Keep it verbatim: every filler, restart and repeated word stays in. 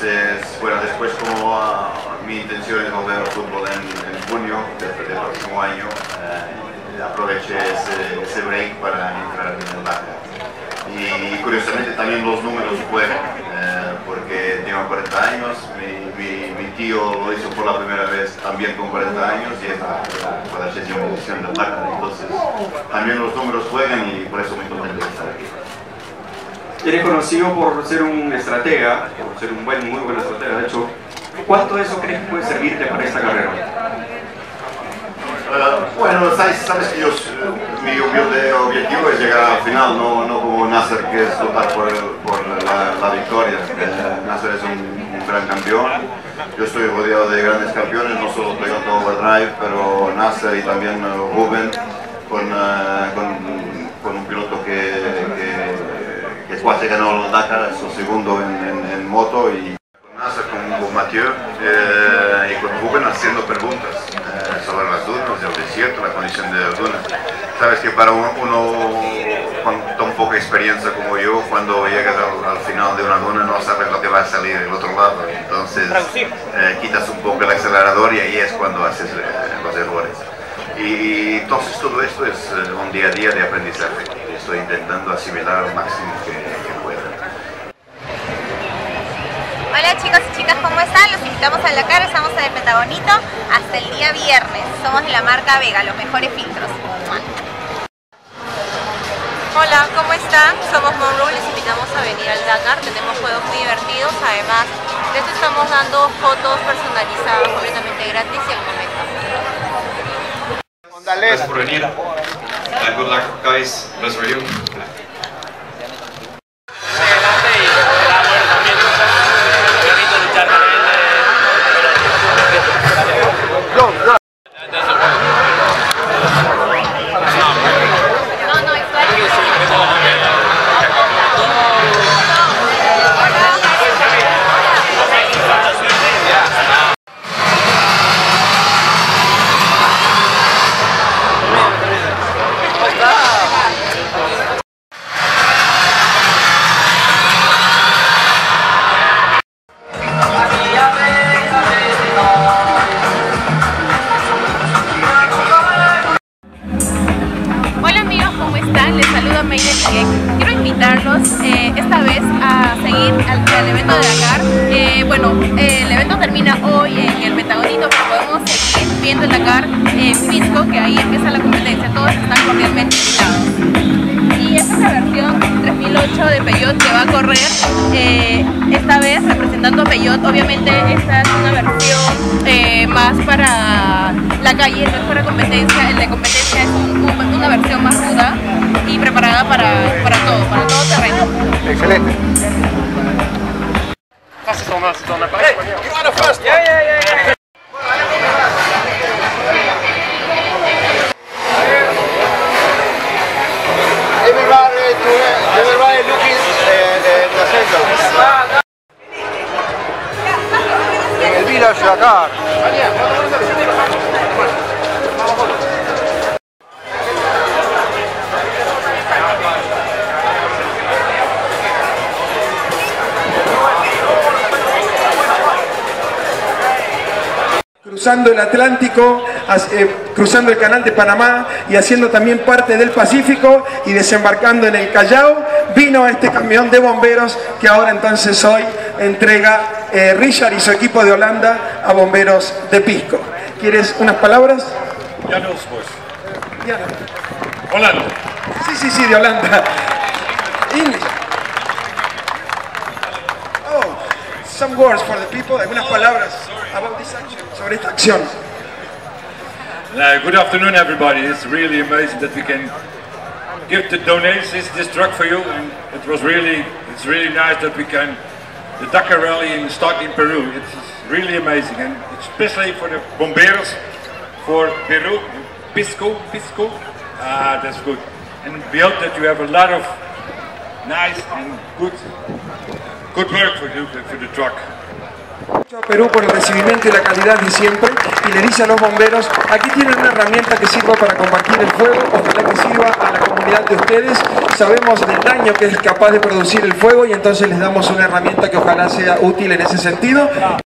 Entonces, bueno, después como uh, mi intención es volver al fútbol en, en junio del, del próximo año, uh, aproveché ese, ese break para entrar en el Dakar. Y curiosamente también los números juegan, uh, porque tengo cuarenta años, mi, mi, mi tío lo hizo por la primera vez también con cuarenta años y es la, la, la séptima edición del Dakar. Entonces, también los números juegan y por eso muy contento de estar aquí. Eres conocido por ser un estratega, por ser un buen, muy buen estratega. De hecho, ¿cuánto de eso crees que puede servirte para esta carrera? Uh, bueno, sabes, sabes que yo, mi humilde objetivo es llegar al final, no, no como Nasser, que es luchar por, por la, la victoria. Uh, Nasser es un, un gran campeón. Yo estoy rodeado de grandes campeones, no solo Toyota Overdrive, pero Nasser y también uh, Ruben, con, uh, con, con un piloto que, que que Cuate ganó el Dakar, es su segundo en, en, en moto, y con Nasser, con Mathieu eh, y con Ruben haciendo preguntas eh, sobre las dunas, el desierto, la condición de las dunas. Sabes que para uno, uno con tan poca experiencia como yo, cuando llegas al, al final de una duna no sabes lo que va a salir del otro lado, entonces eh, quitas un poco el acelerador y ahí es cuando haces eh, los errores. Y entonces todo esto es uh, un día a día de aprendizaje. Estoy intentando asimilar al máximo que, que pueda. Hola chicos y chicas, ¿cómo están? Los invitamos al Dakar, estamos en el Pentagonito hasta el día viernes. Somos de la marca Vega, los mejores filtros. Hola, ¿cómo están? Somos Monroe, les invitamos a venir al Dakar, tenemos juegos muy divertidos, además de esto estamos dando fotos personalizadas completamente gratis y al momento. Gracias por venir. Uh, good luck, guys. Bless for you. Les saluda Mayra Miguel. Quiero invitarlos eh, esta vez a seguir al, al evento de Dakar. Eh, bueno, eh, el evento termina hoy en el Pentagonito, pero podemos seguir viendo el Dakar en Pisco, que ahí empieza la competencia. Todos están cordialmente invitados. Y esta es la versión tres mil ocho de Peugeot que va a correr eh, esta vez representando a Peugeot. Obviamente esta es una versión eh, más para la calle, no es para competencia. El de competencia es un, un, una versión más ruda y preparada para, para todo, para todo terreno. Excelente. Gast is al naast, is al naar buiten. Hey, you are the first one. Yeah, yeah, yeah, yeah. Everybody, to, everybody looking uh, uh, the center. En el Village Dakar. Cruzando el Atlántico, eh, cruzando el canal de Panamá y haciendo también parte del Pacífico y desembarcando en el Callao, vino este camión de bomberos que ahora entonces hoy entrega eh, Richard y su equipo de Holanda a bomberos de Pisco. ¿Quieres unas palabras? Ja, no, pues. Ya. Holanda. Sí, sí, sí, de Holanda. English. Oh, some words for the people, algunas palabras about this action, sobre esta acción. Uh, good afternoon, everybody. It's really amazing that we can give the donations this truck for you, and it was really, it's really nice that we can the Dakar Rally in start in Peru. It's really amazing, and especially for the bomberos for Peru, Pisco, Pisco. Ah, that's good. And we hope that you have a lot of nice and good, good work for you for the truck. Perú por el recibimiento y la calidad de siempre, y le dice a los bomberos, aquí tienen una herramienta que sirva para combatir el fuego, ojalá que sirva a la comunidad de ustedes, sabemos del daño que es capaz de producir el fuego y entonces les damos una herramienta que ojalá sea útil en ese sentido.